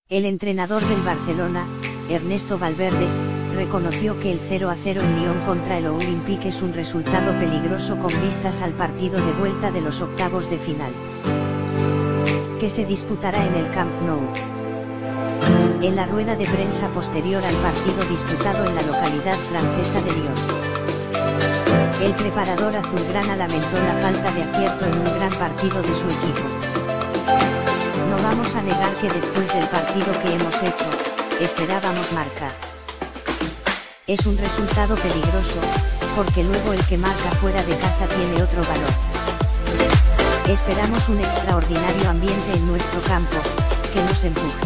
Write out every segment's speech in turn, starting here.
El entrenador del Barcelona, Ernesto Valverde, reconoció que el 0-0 en Lyon contra el Olympique es un resultado peligroso con vistas al partido de vuelta de los octavos de final, que se disputará en el Camp Nou. En la rueda de prensa posterior al partido disputado en la localidad francesa de Lyon, el preparador azulgrana lamentó la falta de acierto en un gran partido de su equipo. No vamos a negar que después del partido que hemos hecho, esperábamos marcar. Es un resultado peligroso, porque luego el que marca fuera de casa tiene otro valor. Esperamos un extraordinario ambiente en nuestro campo, que nos empuje.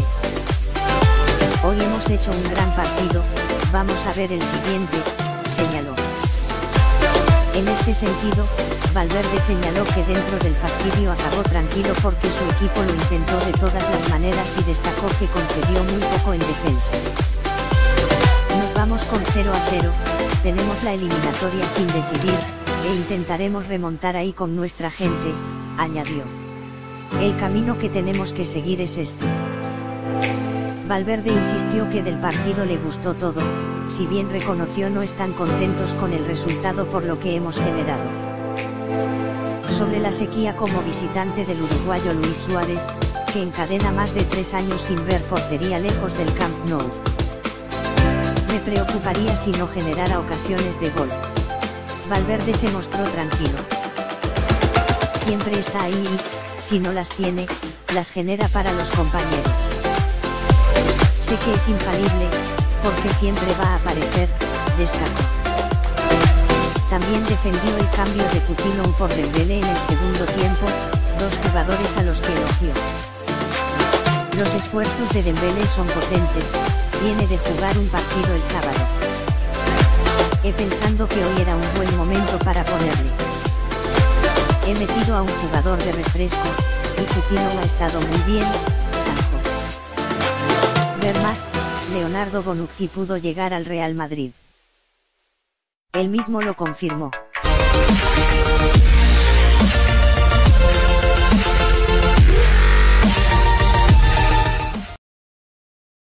Hoy hemos hecho un gran partido, vamos a ver el siguiente, señaló. En este sentido, Valverde señaló que dentro del fastidio acabó tranquilo porque su equipo lo intentó de todas las maneras y destacó que concedió muy poco en defensa. Nos vamos con 0-0, tenemos la eliminatoria sin decidir, e intentaremos remontar ahí con nuestra gente, añadió. El camino que tenemos que seguir es este. Valverde insistió que del partido le gustó todo, si bien reconoció no están contentos con el resultado por lo que hemos generado. Sobre la sequía como visitante del uruguayo Luis Suárez, que encadena más de 3 años sin ver portería lejos del Camp Nou. Me preocuparía si no generara ocasiones de gol. Valverde se mostró tranquilo. Siempre está ahí y, si no las tiene, las genera para los compañeros. Sé que es infalible, porque siempre va a aparecer, destacó. También defendió el cambio de Coutinho por Dembélé en el segundo tiempo, dos jugadores a los que elogió. Los esfuerzos de Dembélé son potentes, viene de jugar un partido el sábado. He pensado que hoy era un buen momento para ponerle. He metido a un jugador de refresco, y Coutinho ha estado muy bien, dijo. Ver más, Leonardo Bonucci pudo llegar al Real Madrid. Él mismo lo confirmó.